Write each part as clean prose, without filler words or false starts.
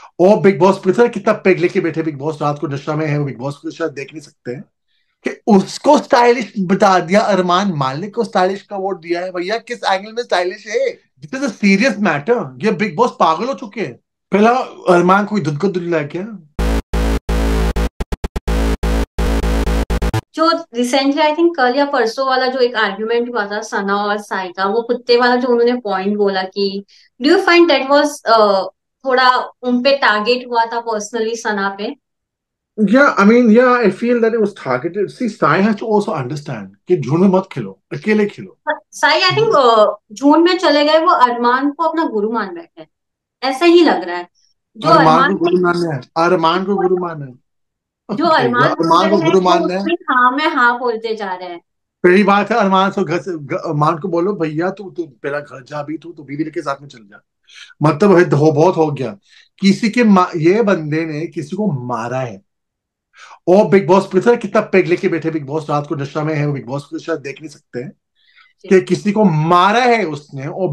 और big boss पता है कितना पेग लेके बैठे बिग बॉस, रात को नशा में है वो, बिग बॉस को शायद देख नहीं सकते हैं कि उसको स्टाइलिश बता दिया, अरमान मालिक को स्टाइलिश का अवार्ड दिया है। भैया किस एंगल में स्टाइलिश है? This is a serious matter. ये बिग बॉस पागल हो चुके हैं। पहला, अरमान कोई दुध को दुल्ला है क्या? जो रिसेंटली आई थिंक कल या परसों वाला जो एक आर्ग्यूमेंट हुआ था सना और साई का, वो कुत्ते वाला जो उन्होंने पॉइंट बोला कि do you find that was थोड़ा उन पे टारगेट हुआ था पर्सनली सना पे? Yeah, I mean, yeah, I feel that it was targeted. See, Sai has to also understand कि झुंड में मत खेलो, अकेले खेलो। साई आई थिंक झूठ में चले गए, वो अरमान को अपना गुरु मान बैठे हैं, ऐसा ही लग रहा है। जो अरमान को अरमान गुरु मानना है, अरमान को गुरु मानना है। जो भैया अरमान बोल अरमान को रहे हैं गुरु वो मानना है। उसमें हाँ में हाँ बोलते जा रहे हैं। पहली बात है, अरमान से घर से अरमान को बोलो भैया तू तू पहला घर जा, भी तू बीवी के साथ में चल जा। मतलब है, हो बहुत हो गया। किसी के ये बंदे ने किसी को मारा है। और बिग बॉस पता है कितना पेग लेके बैठे बिग बॉस, रात को नशा में है वो, बिग बॉस को शायद देख नहीं सकते हैं जी। कि किसी को मारा है उसने। और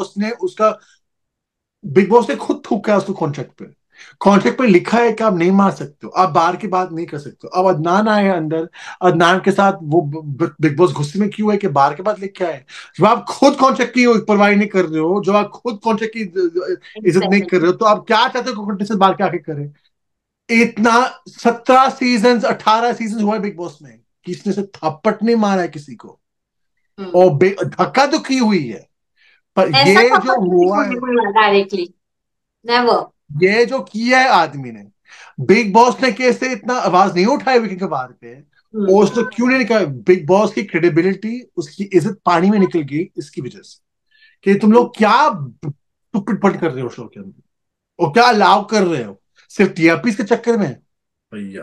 बिग बॉस ने खुद थूका है उसको कॉन्ट्रैक्ट पे। कॉन्ट्रैक्ट पे लिखा है कि आप नहीं मार सकते हो, आप बाहर की बात नहीं कर सकते हो। अब अदनान आए हैं अंदर, अदनान के साथ वो बिग बॉस गुस्से में क्यों है कि बाहर के बात लिखा है? जब आप खुद कॉन्ट्रैक्ट की परवाही नहीं कर रहे हो, जब आप खुद कॉन्ट्रैक्ट की इज्जत नहीं कर एग्जैक्टली। रहे हो, तो आप क्या चाहते हो कंटेस्टेंट बाहर के आके करे? इतना 17 सीजन 18 सीजन हुआ है बिग बॉस में, किसने से थप्पड़ नहीं मारा है किसी को। हम्म। और धक्का तो की हुई है। पर ऐसा ये जो थप्पड़ किसी को हुआ है, नहीं मिला डायरेक्टली। नेवर। ये जो किया है आदमी ने, बिग बॉस ने कैसे इतना आवाज नहीं उठाई वीकेंड के बाहर पे? और उसने क्यों नहीं निकाला? बिग बॉस की क्रेडिबिलिटी, उसकी इज्जत पानी में निकल गई इसकी वजह से। कि तुम लोग क्या टुकड़ कर रहे हो शो के अंदर, और क्या अलाउ कर रहे हो सिर्फ टीआरपी के चक्कर में? भैया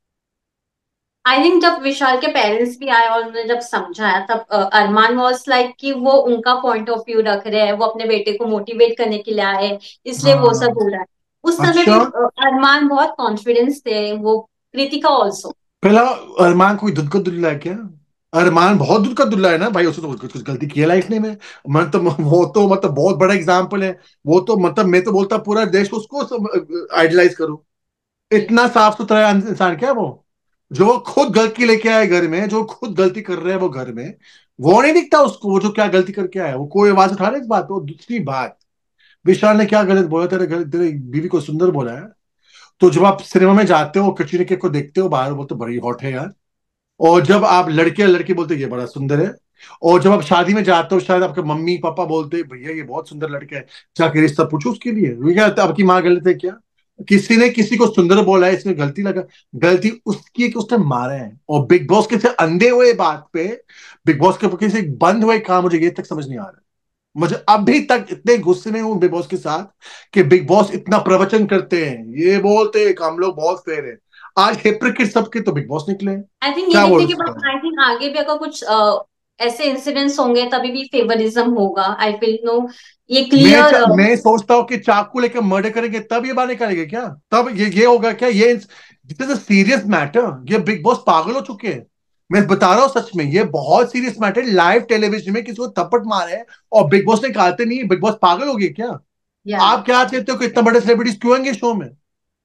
आई थिंक जब विशाल के पेरेंट्स भी आए और उन्होंने जब समझाया, तब अरमान वॉज लाइक कि वो उनका पॉइंट ऑफ व्यू रख रहे हैं, वो अपने बेटे को मोटिवेट करने के लिए आए, इसलिए वो सब हाँ। हो रहा है। उस समय भी अच्छा, अरमान बहुत कॉन्फिडेंस थे, वो कृतिका ऑल्सो। पहला, अरमान कोई दूध का दुल्ला है क्या? अरमान बहुत दूध का दुल्ला है ना भाई, उसने तो कुछ गलती की है लाइफ में। मतलब वो तो मतलब बहुत बड़ा एग्जाम्पल है। वो तो मतलब मैं तो बोलता पूरा देश को उसको आइडलाइज करो। जी। इतना साफ सुथरा इंसान क्या है वो? जो खुद गलती लेके आए घर में, जो खुद गलती कर रहे हैं वो घर में, वो नहीं दिखता उसको वो जो क्या गलती करके आया है? वो कोई आवाज उठा रहा है इस बात पे? और दूसरी बात, विशाल ने क्या गलत बोला? तेरे घर तेरी बीवी को सुंदर बोला है? तो जब आप सिनेमा में जाते हो, कटरीना कैफ को देखते हो बाहर, बोलते बड़ी हॉट है यार। और जब आप लड़के लड़की बोलते ये बड़ा सुंदर है। और जब आप शादी में जाते हो, शायद आपके मम्मी पापा बोलते भैया ये बहुत सुंदर लड़का है, जाके रिश्ता पूछो उसके लिए। वो क्या आपकी माँ गलत है क्या? किसी ने किसी को सुंदर बोला है, इसमें गलती लगा? गलती उसकी है कि उसने मारा है। और बिग बॉस के से अंधे हुए बात पे, बिग बॉस के किसी बंद हुए काम, मुझे ये तक समझ नहीं आ रहा। मुझे अभी तक इतने गुस्से में हूँ बिग बॉस के साथ कि बिग बॉस इतना प्रवचन करते हैं, ये बोलते हैं कि हम लोग बहुत फेयर है। आज हिप्रिकेट सबके तो बिग बॉस निकले हैं। आई थिंक ये क्या देखने बोल के सकते बाद हैं? आई थिंक आगे भी अगर कुछ ऐसे इंसिडेंट्स होंगे तभी भी फेवरिज्म होगा, आई फील नो। ये क्लियर। मैं सोचता हूँ कि चाकू लेकर मर्डर करेंगे तब ये बाहर निकालेंगे क्या? तब ये होगा क्या? ये this is a serious matter. ये बिग बॉस पागल हो चुके हैं। मैं बता रहा हूँ सच में, ये बहुत सीरियस मैटर। लाइव टेलीविजन में किसी को थप्पड़ मारे हैं और बिग बॉस निकालते नहीं है। बिग बॉस पागल हो गए क्या? या आप क्या कहते हो कि इतना बड़े सेलिब्रिटीज क्यों आएंगे शो में?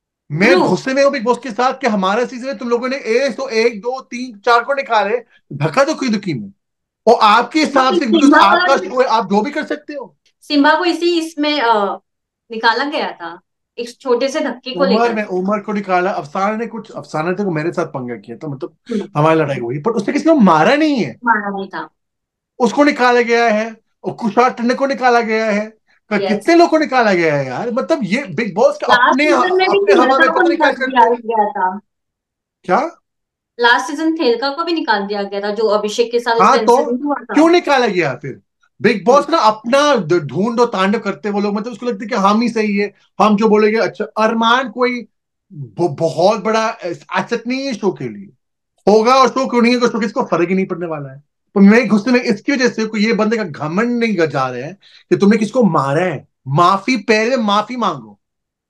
मैं ट्रू। गुस्से में हूँ बिग बॉस के साथ कि हमारा सीजन में तुम लोगों ने एक तो एक दो तीन चार को निकाले, धक्का तो कोई दुखी में। और आपके हिसाब से बिकॉज सिम्बा आपका को शो है, आप जो भी कर सकते हो। सिम्बा को इसी इसमें निकाला गया था, एक छोटे से धक्के को लेकर। उमर को निकाला, अफसाना ने तो मेरे साथ पंगा किया था, मतलब हम्म, हमारी लड़ाई हुई, पर उसने किसी को मारा नहीं है। मारा नहीं था। उसको निकाला गया है। और कुशार टंडे को निकाला गया है। यस। कितने लोग को निकाला गया है यार? मतलब ये बिग बॉस के लास्ट अपने सीजन में भी अपने हवा थेलका में को पता नहीं क्या निकाल करते दिया हैं। गया था। क्या? लास्ट सीजन थेलका को भी निकाल दिया गया था, जो अभिषेक के साथ हाँ उसका तो इंसिडेंट हुआ था। क्यों निकाला गया फिर? बिग बॉस ना अपना ढूंढ और तांडव करते हैं वो लोग, मतलब उसको लगता है कि हम ही सही है, हम जो बोलेंगे अच्छा। अरमान कोई बहुत बड़ा एसेट नहीं है शो के लिए। होगा और शो क्यों नहीं है, शो किसको फर्क ही नहीं पड़ने वाला है। तो मैं गुस्से में इसकी वजह से कोई ये बंदे का घमंड नहीं जा रहे हैं कि तुमने किसको मारा है। माफी, पहले माफी मांगो।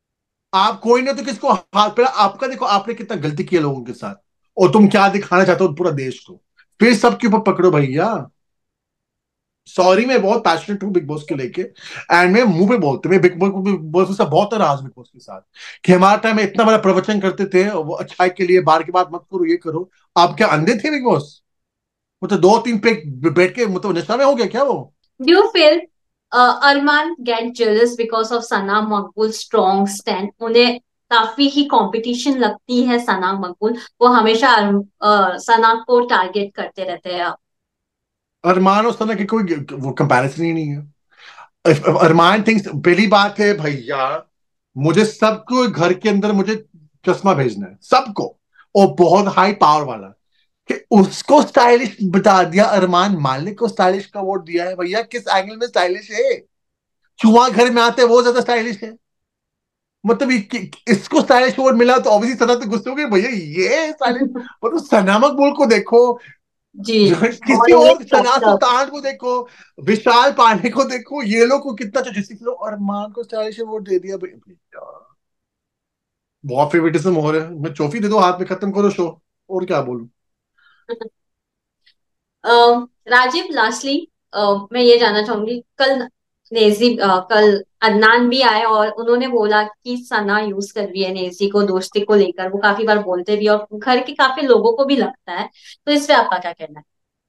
आप कोई ना तो किसको हाथ, पहले आपका देखो आपने कितना गलती किया लोगों के साथ, और तुम क्या दिखाना चाहते हो पूरा देश को, फिर सबके ऊपर पकड़ो भैया। सॉरी, मैं बहुत पैशनेट हूँ बिग बॉस के लेके, एंड मैं मुंह पे बोलते, मैं बिग बॉस से बहुत नाराज बिग बॉस के साथ कि हमारे टाइम में इतना बड़ा प्रवचन करते थे वो अच्छाई के लिए, बार की बात मत करो, ये करो। आप क्या अंधे थे बिग बॉस? मतलब दो तीन पे बैठ के मतलब नशा में हो गया क्या वो? Do you feel Arman get jealous because of Sana Makbul strong stand? उन्हें काफी ही कंपटीशन लगती है सना मकबूल, वो हमेशा सना को टारगेट करते रहते हैं। अरमान और सना की कोई वो कंपैरिजन ही नहीं है। अरमान थिंक्स, पहली बात है भैया, मुझे सबको घर के अंदर मुझे चश्मा भेजना है सबको, और बहुत हाई पावर वाला, कि उसको स्टाइलिश बता दिया, अरमान मालिक को स्टाइलिश का अवार्ड दिया है। भैया किस एंगल में स्टाइलिश है? चूहा घर में आते हैं वो ज्यादा स्टाइलिश है? मतलब इसको स्टाइलिश अवार्ड मिला तो ऑब्वियसली सना तो गुस्से हो गए, भैया ये स्टाइलिश। मतलब सना मकबूल को देखो, जी। किसी ऑलवेज और, सना टॉप। सुल्तान को देखो, विशाल पांडे को देखो, ये लोग को कितना जिस लो, और अरमान को स्टाइलिश अवार्ड दे दिया भैया। बहुत फेवरेटिज्म हो रहा है, मैं ट्रॉफी दे दो हाथ में, खत्म करो शो, और क्या बोलूं। राजीव, लास्टली मैं ये जानना चाहूंगी, कल नेजी कल अदनान भी आए और उन्होंने बोला कि सना यूज कर रही है नेजी को दोस्ती को लेकर, वो काफी बार बोलते भी और घर के काफी लोगों को भी लगता है, तो इस पे आपका क्या कहना है?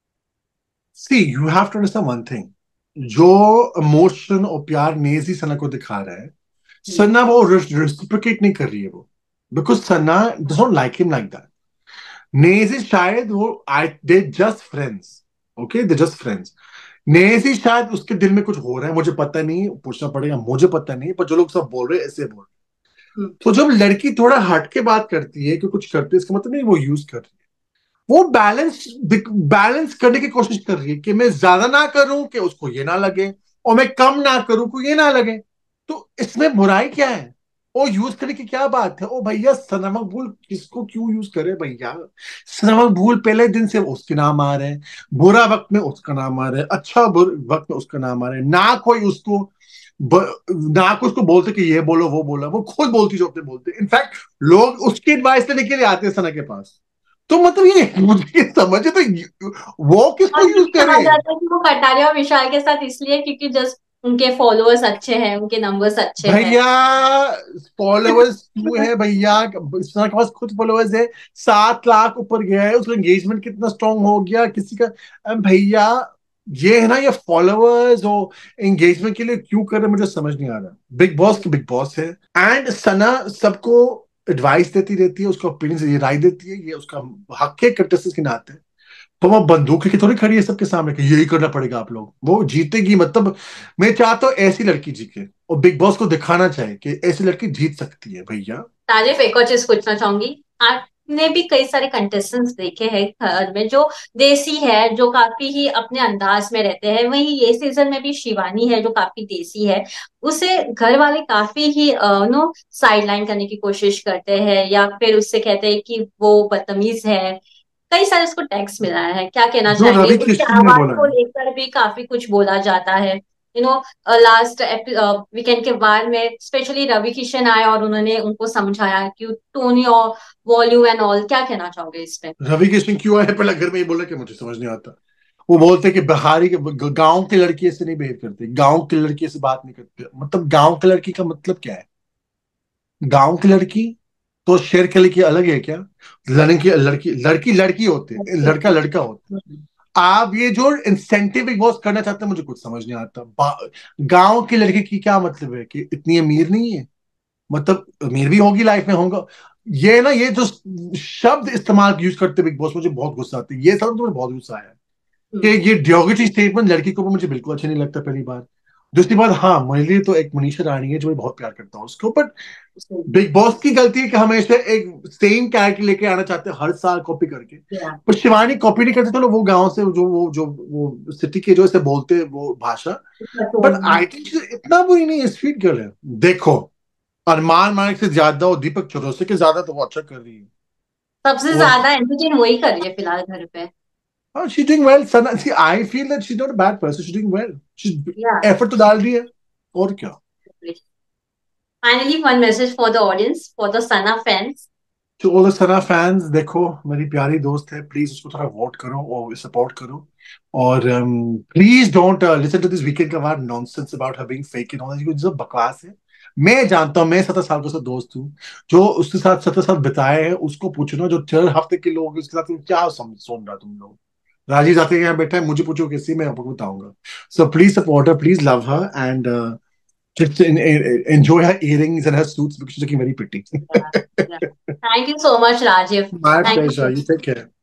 See you have to understand one thing, जो इमोशन और प्यार नेजी सना को दिखा रहा है, हम्म। सना वो रेसिप्रोकेट नहीं कर रही है वो, because Sana don't like him like that. नेजी शायद वो, I they just friends, okay they just friends. नेजी शायद उसके दिल में कुछ हो रहा है, मुझे पता नहीं, पूछना पड़ेगा, मुझे पता नहीं, पर जो लोग सब बोल रहे हैं ऐसे बोल रहे हैं। हम्म। तो जब लड़की थोड़ा हट के बात करती है कि कुछ करती है, इसका मतलब नहीं वो यूज कर रही है, वो बैलेंस बैलेंस करने की कोशिश कर रही है कि मैं ज्यादा ना करूं कि उसको ये ना लगे, और मैं कम ना करूं को ये ना लगे। तो इसमें बुराई क्या है? वो यूज करने की क्या बात है? ओ भैया, सनमक भूल किसको क्यों यूज करे भैया? सनमक भूल पहले दिन से उसके नाम आ रहे हैं, बुरा वक्त में उसका नाम आ रहा है, अच्छा वक्त में उसका नाम आ रहा है, ना कोई उसको ना कोई उसको बोलते कि ये बोलो वो बोला, वो खुद बोलती जो अपने बोलते। इनफैक्ट लोग उसकी एडवाइस लेने के लिए आते हैं सना के पास। तो मतलब ये मुझे ये समझे तो वो और किसको ये यूज भी कहा करे? जाता है कि वो कटारिया और विशाल के साथ इसलिए क्योंकि जस्ट उनके फॉलोअर्स अच्छे हैं, उनके नंबर्स अच्छे हैं। भैया फॉलोअर्स क्यों है भैया? सना के पास खुद फॉलोअर्स है, 7 लाख ऊपर गया है, उसका एंगेजमेंट कितना स्ट्रांग हो गया किसी का। भैया ये है ना, ये फॉलोअर्स और एंगेजमेंट के लिए क्यों कर रहे हैं, मुझे समझ नहीं आ रहा। बिग बॉस की बिग बॉस है, एंड सना सबको एडवाइस देती रहती है, उसका ओपिनियन, ये राय देती है, ये उसका हक है कंटेस्टेंट के नाते। तो वो बंदूक लेके थोड़ी खड़ी है सबके सामने कि यही करना पड़ेगा आप लोग, वो जीतेगी मतलब। मैं चाहता हूँ ऐसी लड़की जीते, और बिग बॉस को दिखाना चाहे कि ऐसी लड़की जीत सकती है भैया। तारिफ, एक और चीज पूछना चाहूंगी। आपने भी कई सारे कंटेस्टेंट्स देखे हैं घर में जो देसी है, जो काफी ही अपने अंदाज में रहते हैं, वहीं ये सीजन में भी शिवानी है जो काफी देसी है। उसे घर वाले काफी ही नो साइड लाइन करने की कोशिश करते हैं या फिर उससे कहते हैं कि वो बदतमीज है। कई सारे उसको टैग्स मिला है, क्या कहना जो चाहेंगे? रवि उसकी किशन ने आवाज बोला को है, लेकर भी काफी कुछ बोला जाता है। लास्ट वीकेंड के बाद में स्पेशली रवि किशन आए और उन्होंने उनको समझाया कि टोनी और वॉल्यूम एंड ऑल, क्या कहना चाहोगे इस पे? रवि किशन क्यों आए पहले घर में, ये बोला कि मुझे समझ नहीं आता। वो बोलते कि बिहारी के गांव की लड़की ऐसे नहीं बिहेव करती, गांव की लड़की ऐसे बात नहीं करती। मतलब गांव की लड़की का मतलब क्या है? गांव की लड़की तो शेर की लड़की अलग है क्या? लड़की लड़की लड़की लड़की होते हैं, लड़का लड़का होता है। आप ये जो इंसेंटिव बिग बॉस करना चाहते हैं, मुझे कुछ समझ नहीं आता। गांव की लड़की की क्या मतलब है कि इतनी अमीर नहीं है? मतलब अमीर भी होगी लाइफ में होगा। ये ना, ये जो शब्द इस्तेमाल यूज करते बिग बॉस, मुझे बहुत गुस्सा आता है, ये सब मुझे बहुत गुस्सा आया है कि ये डियोगेटरी स्टेटमेंट लड़की को भी मुझे बिल्कुल अच्छा नहीं लगता, पहली बात। दूसरी बात, हाँ मेरे लिए तो एक मनीषा रानी है जो मैं बहुत प्यार करता हूँ उसको, बट बिग बॉस की गलती है कि हमेशा एक सेम कैरेक्टर लेके आना चाहते हैं हर साल कॉपी करके। पर शिवानी कॉपी नहीं करते, चलो वो गांव से जो सिटी के जो ऐसे बोलते हैं वो भाषा। बट आई थिंक इतना बुरी नहीं है, स्वीट गर्ल है। देखो, अरमान मालिक से ज्यादा और दीपक चौरसिया के ज्यादा तो वो अच्छा कर रही है। सबसे और ज्यादा एंटरटेन वही कर रही है फिलहाल घर पे। हाँ, she doing well Sana, see I feel that she is not a bad person, she doing well, she या एफर्ट तो डाल रही है, और क्या। Finally one message for the audience, for the Sana fans. तो ऑल द सना फैंस, देखो मेरी प्यारी दोस्त है, प्लीज उसको थोड़ा वोट करो और सपोर्ट करो। और please don't listen to this weekend का nonsense about her being fake and all, जो बकवास है। मैं जानता हूँ, मैं 17 साल का उसका दोस्त हूँ, जो उसके साथ 17 साल बिताए हैं उसको पूछो ना, जो 4 हफ्ते के लोग हैं, उसके साथ तुम क्या सुन रहा तुम लोग। राजीव जाते यहाँ बैठा है, मुझे पूछो कैसी, मैं आपको बताऊंगा। So please support her, please love her, and just enjoy her earrings and her suits because she's looking very pretty. Yeah, yeah. Thank you so much, Rajiv. My Thank you pleasure. so You much. take care.